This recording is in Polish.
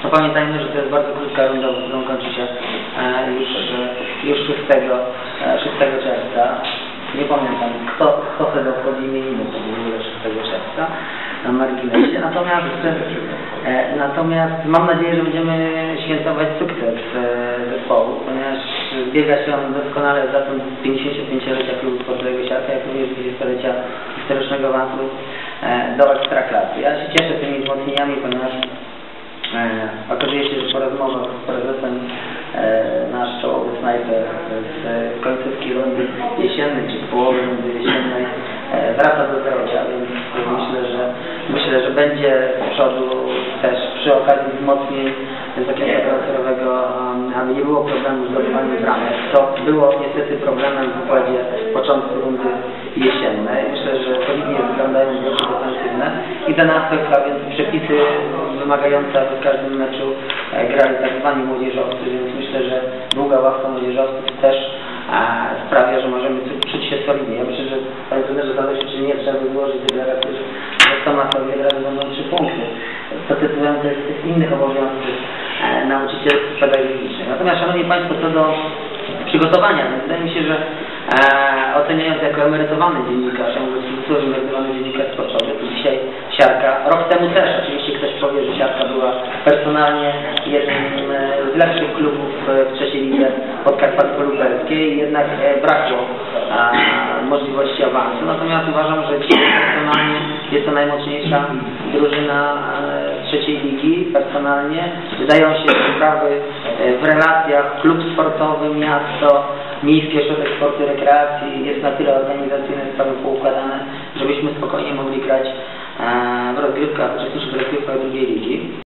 No pamiętajmy, że to jest bardzo krótka runda, którą kończy się już 6 czerwca. Nie pamiętam, kto wtedy obchodzi imieniny, to w ogóle 6 czerwca na marginesie. Natomiast mam nadzieję, że będziemy świętować sukces zespołu, ponieważ zbiega się on doskonale z datą 55-lecia klubu sportowego Siarka, jak również 20-lecia historycznego awansu do Ekstraklasy. Ja się cieszę tymi wzmocnieniami, ponieważ okazuje się, że po rozmowach z prezesem nasz czołowy snajper z końcówki rundy jesiennej, czy z połowy rundy jesiennej wraca do zdrowia, więc myślę, że będzie z przodu też przy okazji wzmocnień z okienka transferowego, aby nie było problemu z zdobywaniem bramek. To było niestety problemem w układzie początku rundy jesiennej. Myślę, że solidnie wyglądają bloki defensywne i ten aspekt, a więc przepisy wymagające, aby w każdym meczu grali tak zwani młodzieżowcy, więc myślę, że długa ławka młodzieżowców też sprawia, że możemy czuć się solidnie. Ja myślę, że panie trenerze zależy, czy nie trzeba by złożyć deklarację, że Tomatowi od razu będą 3 punkty, dotyczących tych innych obowiązków nauczycielskich, pedagogicznych. Natomiast szanowni państwo, co do przygotowania, wydaje mi się, że oceniając jako emerytowany dziennikarz, ja mówię w cudzysłowie emerytowany dziennikarz sportowy, to dzisiaj Siarka, rok temu też oczywiście ktoś powie, że Siarka była personalnie jednym z lepszych klubów w trzeciej lidze podkarpacko-lubelskiej, jednak brakło możliwości awansu. Natomiast uważam, że dzisiaj personalnie jest to najmocniejsza drużyna trzeciej ligi, personalnie. Wydają się sprawy w relacjach klub sportowy, miasto, Miejski Ośrodek Sportu i Rekreacji jest na tyle organizacyjne sprawy poukładane, żebyśmy spokojnie mogli grać w rozgrywkach, uczestniczyć w rozgrywkach drugiej ligi.